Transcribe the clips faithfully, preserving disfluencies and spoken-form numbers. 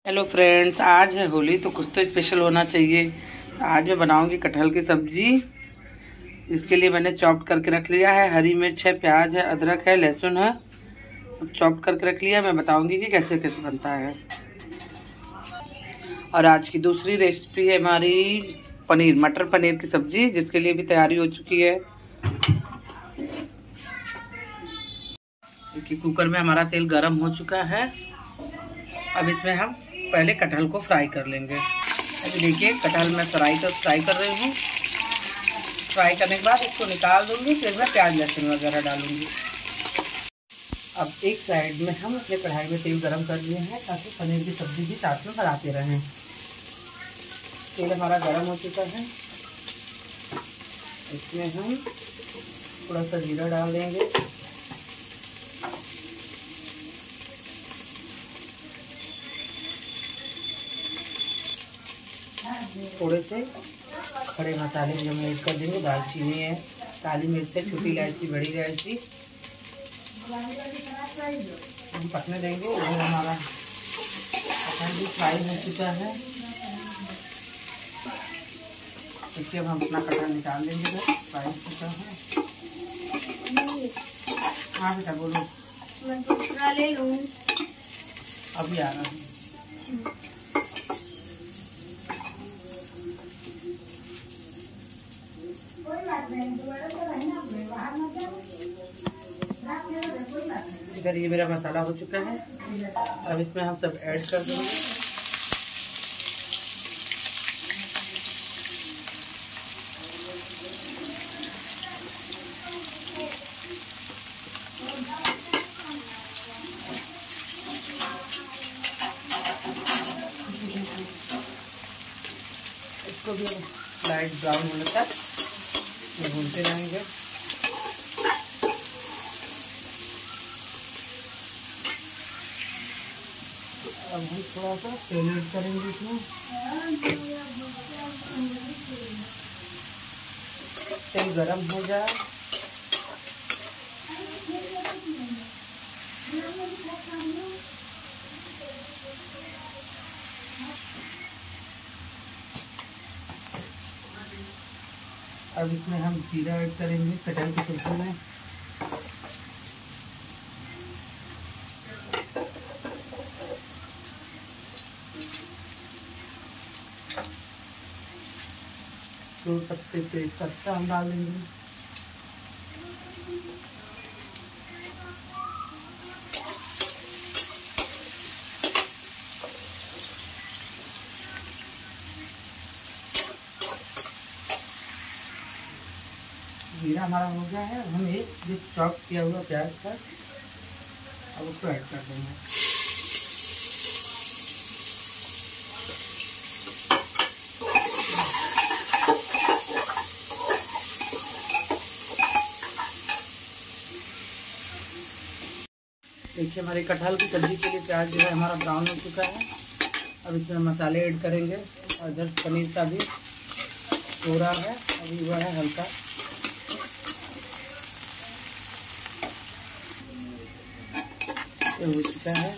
Hello friends, आज है होली तो कुछ तो स्पेशल होना चाहिए। आज मैं बनाऊंगी कटहल की सब्जी। इसके लिए मैंने चॉप करके रख लिया है, हरी मिर्च है, प्याज है, अदरक है, लहसुन है, चॉप करके रख लिया। मैं बताऊंगी कि कैसे कैसे बनता है। और आज की दूसरी रेसिपी है हमारी पनीर मटर पनीर की सब्जी, जिसके लिए भी तैयारी हो चुकी है। देखिए, कुकर में हमारा तेल गर्म हो चुका है। अब इसमें हम पहले कटहल को फ्राई कर लेंगे। अभी देखिए, कटहल मैं फ्राई कर फ्राई कर रही हूँ। फ्राई करने के बाद इसको निकाल दूंगी, फिर मैं प्याज लहसुन वगैरह डालूंगी। अब एक साइड में हम अपने कढ़ाई में तेल गरम कर लिए हैं, ताकि पनीर की सब्जी भी साथ में बनाते रहें। तेल हमारा गरम हो चुका है। इसमें हम थोड़ा सा जीरा डाल देंगे, थोड़े से खड़े मसाले जो हम ऐड कर देंगे। दालचीनी है, काली मिर्च है, छोटी इलायची, बड़ी इलायची हम पकने देंगे। और हमारा कटहल भी फ्राई हो चुका है। देखिए, अब हम अपना कटहल निकाल लेंगे। फ्राई हो चुका है। हाँ बेटा बोलो। मैं दूसरा ले लूं। अभी आ रहा है। इधर ये मेरा मसाला हो चुका है। अब इसमें हम सब ऐड कर देंगे। इसको भी लाइट ब्राउन होने तक भूनते रहेंगे। अब हम थोड़ा सा तेल ऐड करेंगे इसमें। तेल गरम हो जाए, अब इसमें हम जीरा ऐड करेंगे कटहल की सब्जी में। दो पत्ते तेज पत्ता हम डाल देंगे। जीरा हमारा हो गया है। हम एक जो चॉप किया हुआ प्याज था, अब उसको ऐड कर देंगे। देखिए, हमारे कटहल की सब्जी के लिए प्याज जो है हमारा ब्राउन हो चुका है। अब इसमें मसाले ऐड करेंगे। और इधर पनीर का भी हो रहा है, अभी हुआ है हल्का। ये हो चुका है।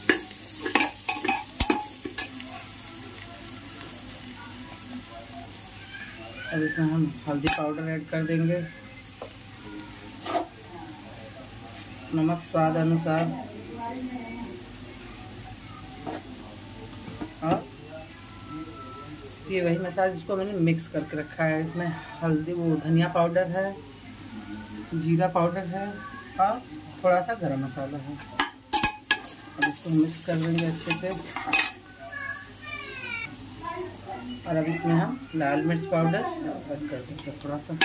अब इसमें हम हल्दी पाउडर ऐड कर देंगे, नमक स्वाद अनुसार, और ये वही मसाला जिसको मैंने मिक्स करके रखा है। इसमें हल्दी वो धनिया पाउडर है, जीरा पाउडर है, और थोड़ा सा गरम मसाला है। अब इसको मिक्स कर देंगे अच्छे से। और अब इसमें हम लाल मिर्च पाउडर ऐड कर देंगे थोड़ा सा।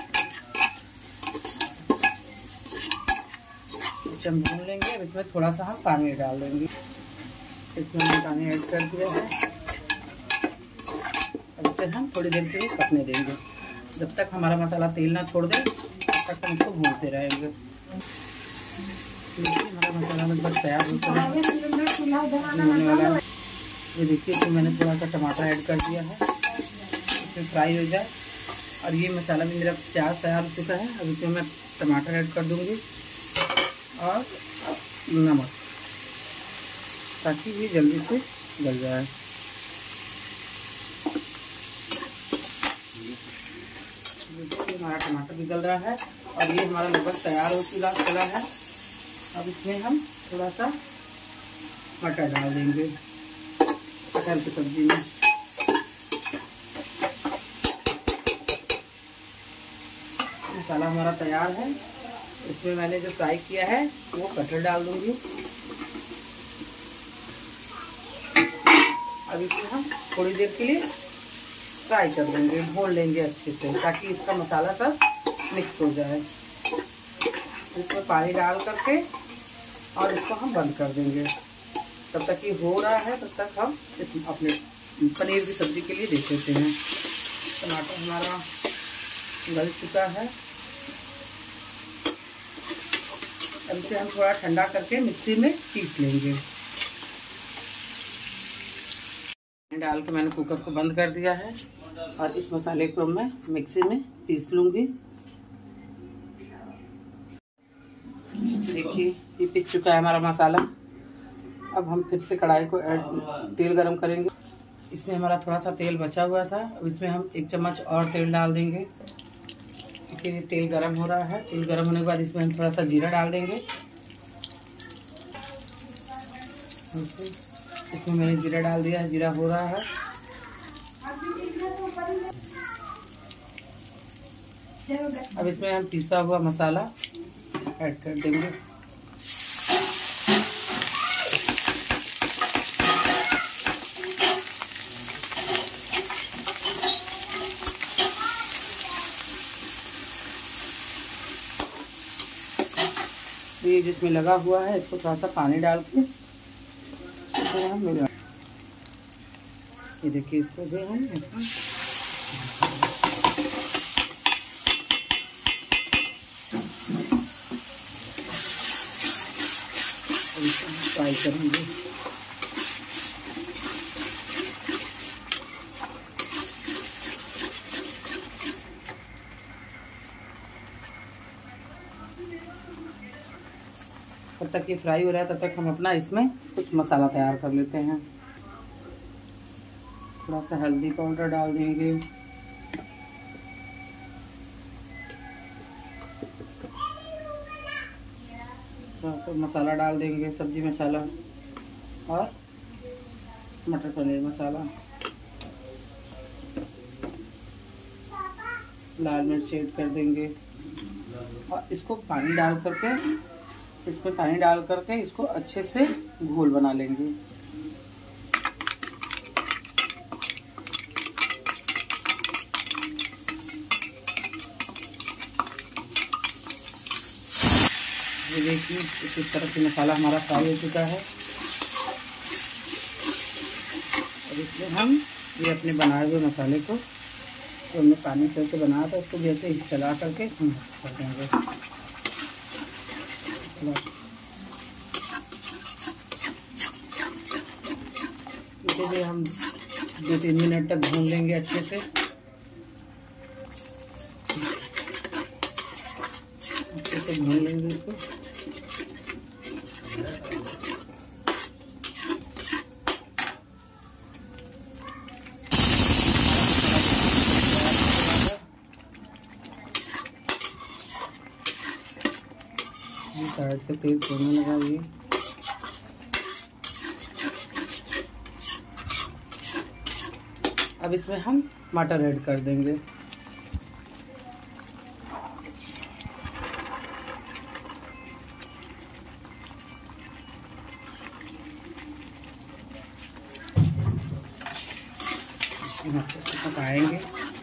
इसे हम भून लेंगे। अब इसमें थोड़ा सा हम पानी डाल देंगे। इसमें हम पानी ऐड कर दिया है। अब इसे हम थोड़ी देर के लिए पकने देंगे। जब तक हमारा मसाला तेल ना छोड़ दे, तब तक हम इसको भूनते रहेंगे। देखिए, हमारा मसाला लगभग तैयार हो चुका है। ये देखिए कि मैंने थोड़ा सा टमाटर ऐड कर दिया है, इसमें फ्राई हो जाए। और ये मसाला भी मेरा प्याज तैयार हो चुका है। अब इसमें मैं टमाटर ऐड कर दूँगी और नमक, ताकि ये जल्दी से गल जाए। हमारा टमाटर भी गल रहा है और ये हमारा लगभग तैयार हो चुका चला है। अब इसमें हम थोड़ा सा मटर डाल देंगे कटहल की सब्जी में। मसाला हमारा तैयार है। इसमें मैंने जो फ्राई किया है वो कटहल डाल दूंगी। अब इसमें हम थोड़ी देर के लिए फ्राई कर देंगे, भून लेंगे अच्छे से ताकि इसका मसाला सब मिक्स हो जाए। इसमें पानी डाल करके और इसको हम बंद कर देंगे। तब तक ये हो रहा है तब तक हम इस अपने पनीर की सब्ज़ी के लिए देख लेते हैं। टमाटर हमारा गल चुका है। अब इसे हम थोड़ा ठंडा करके मिक्सी में पीस लेंगे। डाल के मैंने कुकर को बंद कर दिया है और इस मसाले को मैं मिक्सी में पीस लूंगी। देखिए ये पीस चुका है हमारा मसाला। अब हम फिर से कढ़ाई को ऐड तेल गरम करेंगे। इसमें हमारा थोड़ा सा तेल बचा हुआ था। अब इसमें हम एक चम्मच और तेल डाल देंगे। देखिए तेल गरम हो रहा है। तेल गरम होने के बाद इसमें हम थोड़ा सा जीरा डाल देंगे। इसमें मैंने जीरा डाल दिया है, जीरा हो रहा है। अब इसमें हम पिसा हुआ मसाला ऐड कर देंगे। ये जिसमें लगा हुआ है इसको थोड़ा सा पानी डाल के हम मिला। ये देखिए इसको भी हम इसमें फ्राई करेंगे। तब तक ये फ्राई हो रहा है तब तक हम अपना इसमें कुछ मसाला तैयार कर लेते हैं। थोड़ा सा हल्दी पाउडर डाल देंगे, थोड़ा सा मसाला डाल देंगे, सब्जी मसाला और मटर पनीर मसाला, लाल मिर्च ऐड कर देंगे और इसको पानी डाल करके इसमें पानी डाल करके इसको अच्छे से घोल बना लेंगे। ये देखिए इस तरह से मसाला हमारा फ्राई हो चुका है। और इसमें हम ये अपने बनाए हुए मसाले को तो हमने पानी करके बनाया था उसको भी ऐसे ही चला करके हम कर देंगे। इसे भी हम दो तीन मिनट तक भून लेंगे अच्छे से। अच्छे से भून लेंगे इसको। साइड से तेल छोड़ने लगा ये। अब इसमें हम मटर ऐड कर देंगे। अच्छे से पकाएंगे।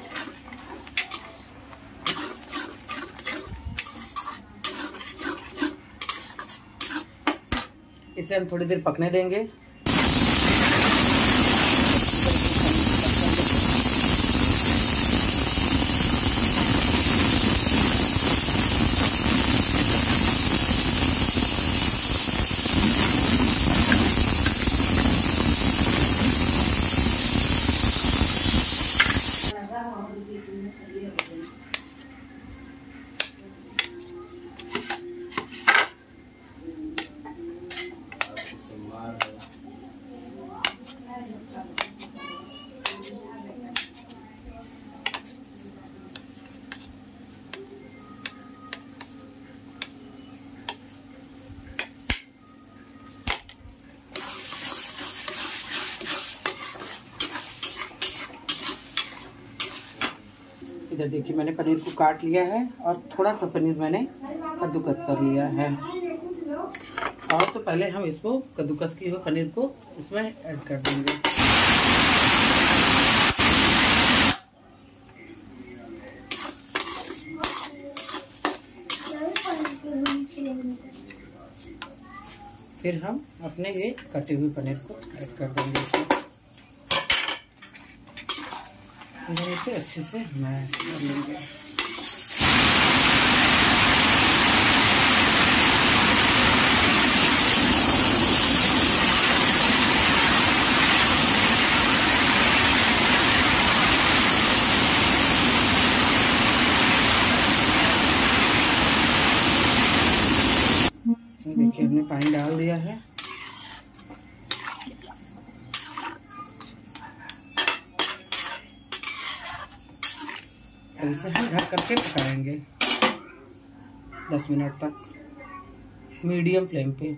इसे हम थोड़ी देर पकने देंगे। इधर देखिए मैंने पनीर को काट लिया है और थोड़ा सा पनीर मैंने कद्दूकस कर लिया है। और तो पहले हम इसको कद्दूकस किए हुए पनीर को इसमें ऐड कर देंगे। फिर हम अपने ये कटे हुए पनीर को ऐड कर देंगे। इसे अच्छे से मैश कर लेंगे। देखिए हमने पानी डाल दिया है। इसे हम ढक करके पकाएंगे दस मिनट तक मीडियम फ्लेम पे।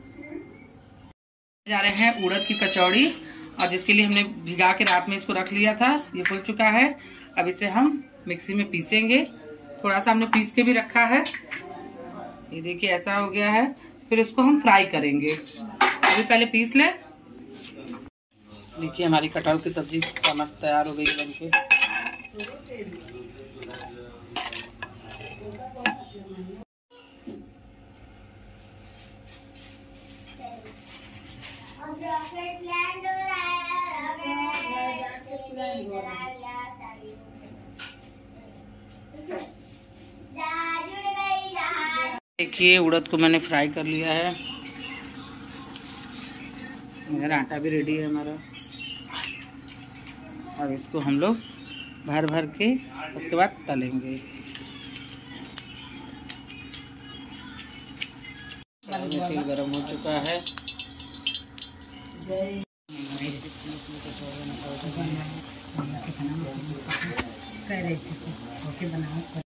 जा रहे हैं उड़द की कचौड़ी, और जिसके लिए हमने भिगा के रात में इसको रख लिया था। ये फूल चुका है। अब इसे हम मिक्सी में पीसेंगे। थोड़ा सा हमने पीस के भी रखा है। ये देखिए ऐसा हो गया है। फिर इसको हम फ्राई करेंगे। अभी पहले पीस ले। देखिए हमारी कटहल की सब्जी का मस्त तैयार हो गई है बनके। देखिए उड़द को मैंने फ्राई कर लिया है। मेरा आटा भी रेडी है हमारा। अब इसको हम लोग भर भर के उसके बाद तलेंगे। तेल गरम हो चुका है।